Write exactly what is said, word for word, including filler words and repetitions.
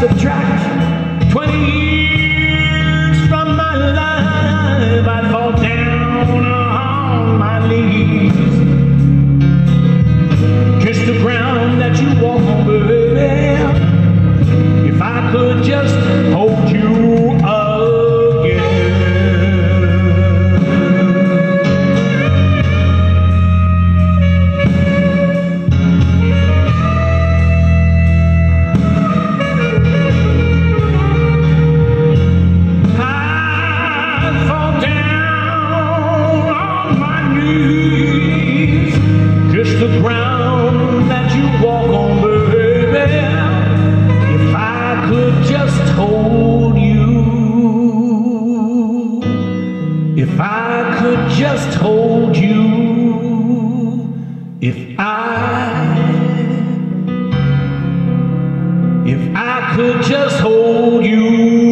subtract twenty years from my life, I'd fall down on my knees. Kiss the ground that you walk on, baby. If I could just hold you again. I'd fall down on my knees. Kiss the ground that you walk on, baby. If I could just hold you, if I could just hold you, if I, if I could just hold you.